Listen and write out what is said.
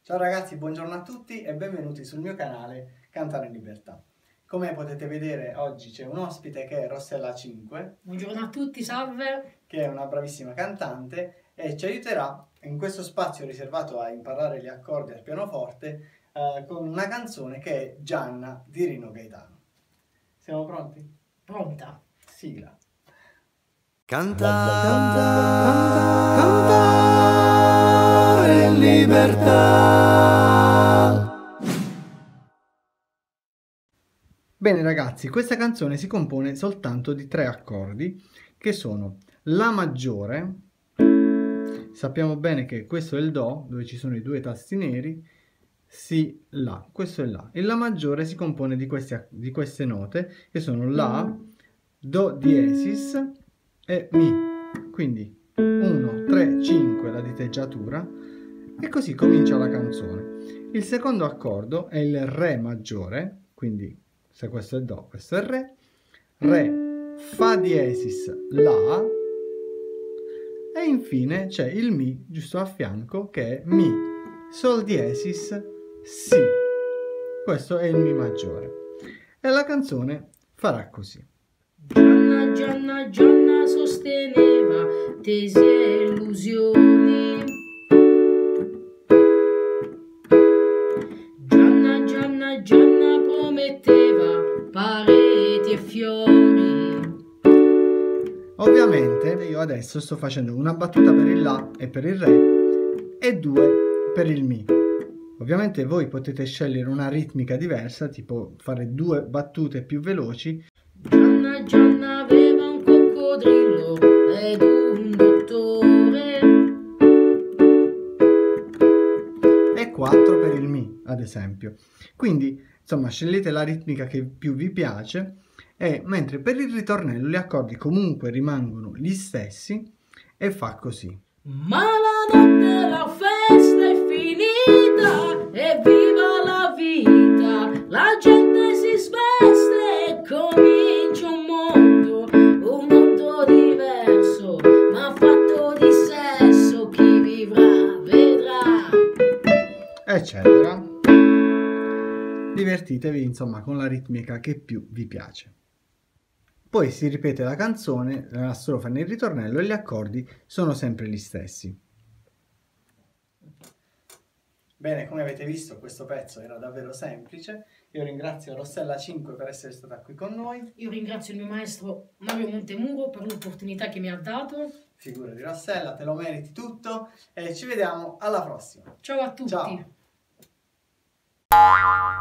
Ciao ragazzi, buongiorno a tutti e benvenuti sul mio canale Cantare in Libertà. Come potete vedere oggi c'è un ospite che è Rossella 5. Buongiorno a tutti, salve! Che è una bravissima cantante e ci aiuterà in questo spazio riservato a imparare gli accordi al pianoforte con una canzone che è Gianna di Rino Gaetano. Siamo pronti? Pronta! Sigla! Cantare in libertà. Bene ragazzi, questa canzone si compone soltanto di 3 accordi che sono La maggiore, sappiamo bene che questo è il Do, dove ci sono i 2 tasti neri, Si, La, questo è La. E La maggiore si compone di queste note che sono La, Do diesis e Mi. Quindi 1, 3, 5 la diteggiatura e così comincia la canzone. Il secondo accordo è il Re maggiore, quindi se questo è Do, questo è Re, Re, Fa diesis, La e infine c'è il Mi giusto a fianco che è Mi, Sol diesis, Si. Questo è il Mi maggiore e la canzone farà così. Gianna, Gianna, Gianna sosteneva tesi e illusioni. Gianna, Gianna, Gianna prometteva pareti e fiori. Ovviamente io adesso sto facendo una battuta per il La e per il Re e 2 per il Mi. Ovviamente voi potete scegliere una ritmica diversa, tipo fare 2 battute più veloci. Gianna, Gianna aveva un coccodrillo ed un dottore. E 4 per il Mi, ad esempio. Quindi, insomma, scegliete la ritmica che più vi piace, mentre per il ritornello gli accordi comunque rimangono gli stessi e fa così. Ma la notte la festa è finita e viva la vita, la gente si sveste e comincia un mondo diverso, ma fatto di sesso, chi vivrà vedrà, eccetera. Divertitevi insomma con la ritmica che più vi piace. Poi si ripete la canzone, la strofa nel ritornello e gli accordi sono sempre gli stessi. Bene, come avete visto questo pezzo era davvero semplice. Io ringrazio Rossella 5 per essere stata qui con noi. Io ringrazio il mio maestro Mario Montemuro per l'opportunità che mi ha dato. Figurati Rossella, te lo meriti tutto e ci vediamo alla prossima. Ciao a tutti. Ciao.